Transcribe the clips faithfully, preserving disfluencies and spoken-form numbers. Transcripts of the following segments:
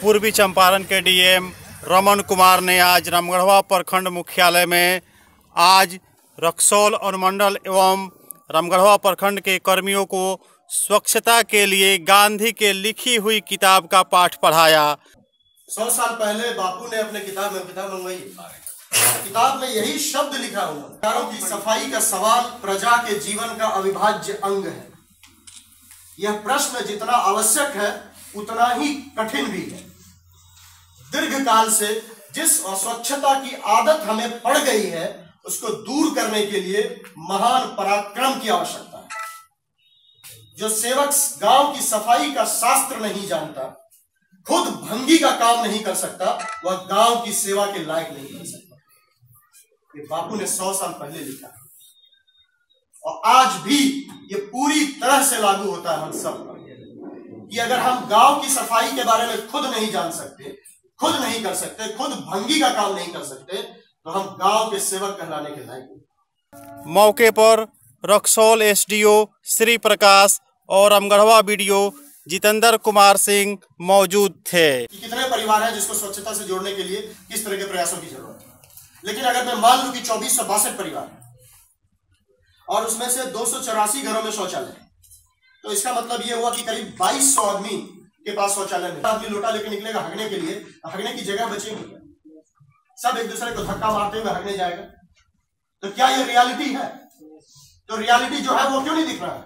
पूर्वी चंपारण के डीएम रमन कुमार ने आज रामगढ़वा प्रखंड मुख्यालय में आज रक्सौल अनुमंडल एवं रामगढ़वा प्रखंड के कर्मियों को स्वच्छता के लिए गांधी के लिखी हुई किताब का पाठ पढ़ाया। सौ साल पहले बापू ने अपने किताब में किताब मंगवाई, किताब में यही शब्द लिखा हुआ, कारों की सफाई का सवाल प्रजा के जीवन का अविभाज्य अंग है। यह प्रश्न जितना आवश्यक है उतना ही कठिन भी है। दीर्घ काल से जिस अस्वच्छता की आदत हमें पड़ गई है उसको दूर करने के लिए महान पराक्रम की आवश्यकता है। जो सेवक गांव की सफाई का शास्त्र नहीं जानता, खुद भंगी का काम नहीं कर सकता, वह गांव की सेवा के लायक नहीं कर सकता। ये बापू ने सौ साल पहले लिखा और आज भी ये पूरी तरह से लागू होता है हम सब पर कि अगर हम गांव की सफाई के बारे में खुद नहीं जान सकते, खुद नहीं कर सकते, खुद भंगी का काम नहीं कर सकते, तो हम गांव के सेवक कहलाने के लायक नहीं। मौके पर रक्सौल एसडीओ श्री प्रकाश और रामगढ़वा बीडीओ जितेंद्र कुमार सिंह मौजूद थे। कि कितने परिवार हैं जिसको स्वच्छता से जोड़ने के लिए किस तरह के प्रयासों की जरूरत है, लेकिन अगर मैं मान लूं कि चौबीस सौ बासठ परिवार है और उसमें से दो सौ चौरासी घरों में शौचालय है, तो इसका मतलब ये हुआ कि करीब बाईस सौ आदमी के पास शौचालय नहीं। आदमी लोटा लेके निकलेगा हगने के लिए, हगने की जगह बचेगी, सब एक दूसरे को धक्का मारते हुए हगने जाएगा। तो क्या ये रियलिटी है? तो रियलिटी जो है वो क्यों नहीं दिख रहा है?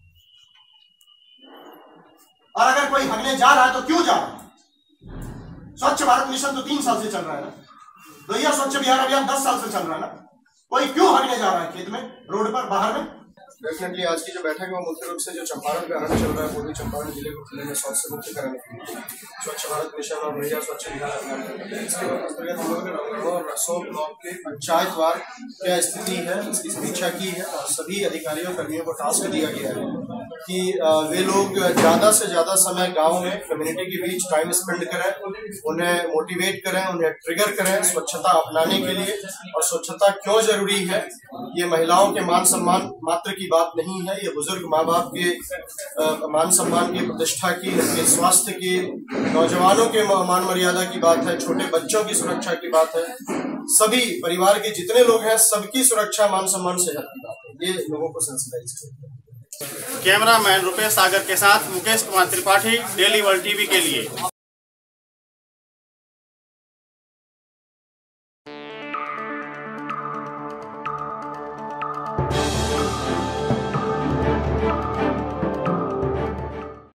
और अगर कोई हगने जा रहा है तो क्यों जा रहा है? स्वच्छ भारत मिशन तो तीन साल से चल रहा है ना, भैया स्वच्छ बिहार अभियान दस साल से चल रहा है ना, कोई क्यों हगने जा रहा है खेत में, रोड पर, बाहर में? डेफिनेटली आज की जो बैठक है वो मुख्य रूप से जो चंपारण का अभियान चल रहा है, पूर्वी चंपारण जिले को जिले में शौच से मुक्त कराने के लिए स्वच्छ भारत मिशन और भैया स्वच्छ बिहार अभियान इसके अंतर्गत हम लोगों ने रामगढ़वा और रक्सौल ब्लॉक के पंचायतवार क्या स्थिति है इसकी समीक्षा की है और सभी अधिकारियों कर्मियों को टास्क दिया गया है कि वे लोग ज्यादा से ज्यादा समय गाँव में कम्युनिटी के बीच टाइम स्पेंड करें, उन्हें मोटिवेट करें, उन्हें ट्रिगर करें स्वच्छता अपनाने के लिए। और स्वच्छता क्यों जरूरी है, ये महिलाओं के मान सम्मान मात्र की बात नहीं है, ये बुजुर्ग माँ बाप के मान सम्मान की, प्रतिष्ठा की, उनके स्वास्थ्य की, नौजवानों के मान मर्यादा की बात है, छोटे बच्चों की सुरक्षा की बात है, सभी परिवार के जितने लोग हैं सबकी सुरक्षा, मान सम्मान, सेहत की बात है। ये लोगों को सेंसिटाइज करता है। कैमरामैन रुपेश सागर के साथ Mukesh Kumar Tripathi, daily world TV के लिए।